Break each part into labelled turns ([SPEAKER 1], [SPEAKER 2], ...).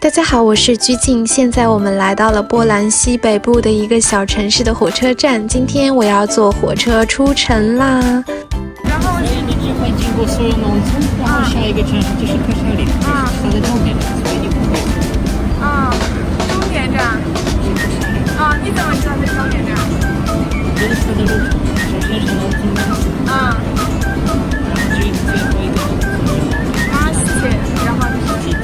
[SPEAKER 1] 大家好，我是居静，现在我们来到了波兰西北部的一个小城市的火车站。今天我要坐火车出城啦。
[SPEAKER 2] 然后你只会经过所有农村，然后下一个城市就是科沙里，它的终点站，所以你不会。
[SPEAKER 3] 终点站。你怎么知道是终点站？
[SPEAKER 2] 这是它的路程，首先是农村的。然后这是最后一个。
[SPEAKER 3] 谢谢。然后是。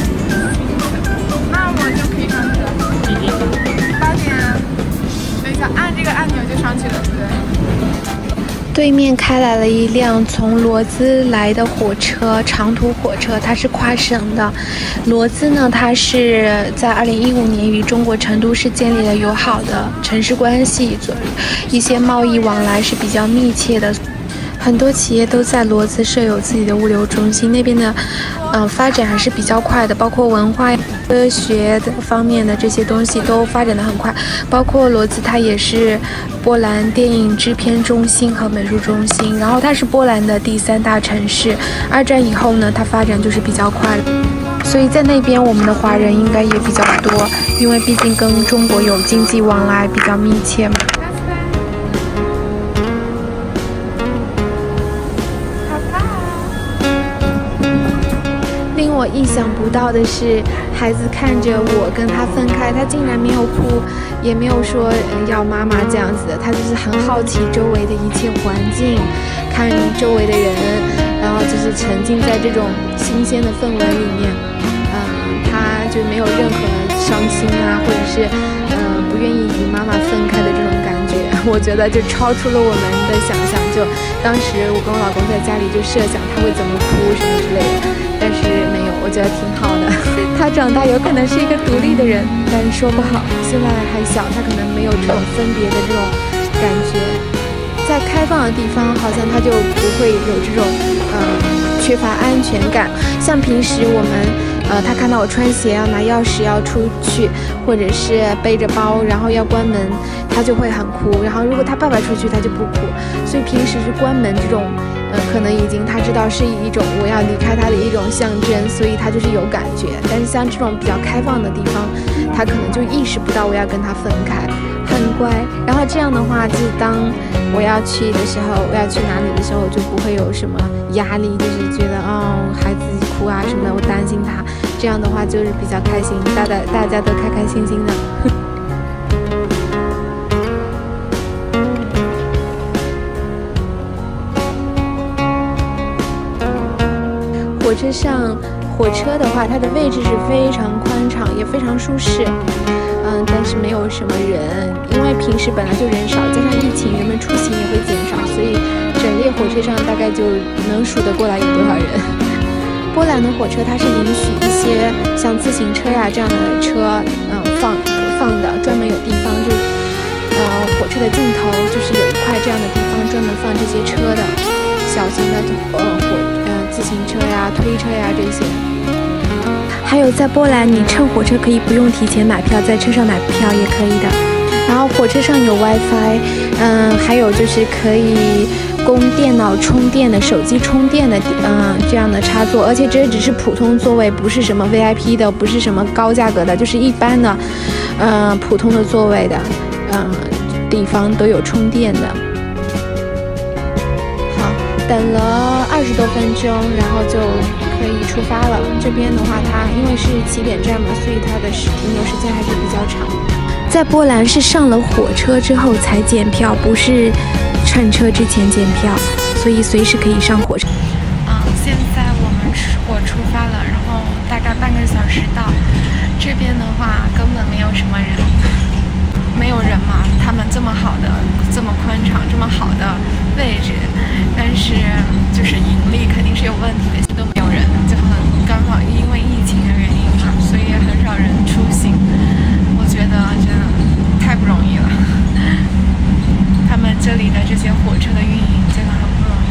[SPEAKER 3] 那我就可以上去了。
[SPEAKER 2] 几点
[SPEAKER 3] ？8点。等一下，按这个按钮就上去了，对不对？
[SPEAKER 1] 对面开来了一辆从罗兹来的火车，长途火车，它是跨省的。罗兹呢，它是在2015年与中国成都市建立了友好的城市关系，一些贸易往来是比较密切的。很多企业都在罗兹设有自己的物流中心，那边的发展还是比较快的，包括文化、科学的方面的这些东西都发展得很快。包括罗兹，它也是波兰电影制片中心和美术中心，然后它是波兰的第3大城市。2战以后呢，它发展就是比较快，所以在那边我们的华人应该也比较多，因为毕竟跟中国有经济往来比较密切嘛。令我意想不到的是，孩子看着我跟他分开，他竟然没有哭，也没有说要妈妈这样子的，他就是很好奇周围的一切环境，看周围的人，然后就是沉浸在这种新鲜的氛围里面。他就没有任何伤心啊，或者是不愿意与妈妈分开的这种感觉。我觉得就超出了我们的想象。就当时我跟我老公在家里就设想他会怎么哭什么之类的，但是没有，我觉得挺好的。他长大有可能是一个独立的人，但是说不好，现在还小，他可能没有这种分别的这种感觉。在开放的地方，好像他就不会有这种缺乏安全感。像平时我们他看到我穿鞋要拿钥匙要出去，或者是背着包然后要关门，他就会很哭。然后如果他爸爸出去，他就不哭。所以平时是关门这种可能已经他知道是一种我要离开他的一种象征，所以他就是有感觉。但是像这种比较开放的地方，他可能就意识不到我要跟他分开，很乖。然后这样的话，就是当我要去的时候，我要去哪里的时候，就不会有什么压力，就是觉得孩子哭啊什么的，我担心他。这样的话就是比较开心，大家都开开心心的。火车的话，它的位置是非常宽敞，也非常舒适。但是没有什么人，因为平时本来就人少，加上疫情，人们出行也会减少，所以整列火车上大概就能数得过来有多少人。波兰的火车它是允许一些像自行车呀这样的车，放的，专门有地方，就是火车的尽头就是有一块这样的地方专门放这些车的，小型的自行车呀、推车呀这些。还有在波兰，你乘火车可以不用提前买票，在车上买票也可以的。然后火车上有 WiFi，还有就是可以供电脑充电的、手机充电的，这样的插座。而且这只是普通座位，不是什么 VIP 的，不是什么高价格的，就是一般的，普通的座位的，地方都有充电的。好，等了20多分钟，然后就可以出发了。这边的话，它因为是起点站嘛，所以它的停留时间还是比较长。在波兰是上了火车之后才检票，不是乘车之前检票，所以随时可以上火车。
[SPEAKER 4] 现在我出发了，然后大概半个小时到。这边的话根本没有什么人，没有人嘛。他们这么好的、这么宽敞、这么好的位置，但是就是引力肯定是有问题的，都没有人，就很刚好因为疫情的原因嘛，所以很少人出行。我觉得真的太不容易了，他们这里的这些火车的运营真的很不容易。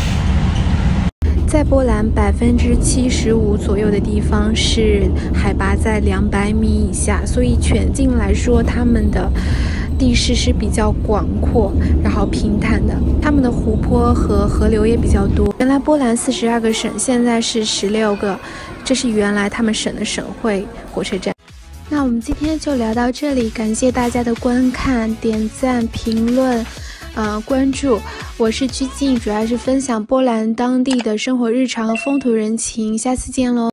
[SPEAKER 1] 在波兰75%左右的地方是海拔在200米以下，所以全境来说，他们的地势是比较广阔，然后平坦的。他们的湖泊和河流也比较多。原来波兰42个省，现在是16个。 这是原来他们省的省会火车站。那我们今天就聊到这里，感谢大家的观看、点赞、评论、关注。我是鞠婧，主要是分享波兰当地的生活日常、风土人情。下次见喽。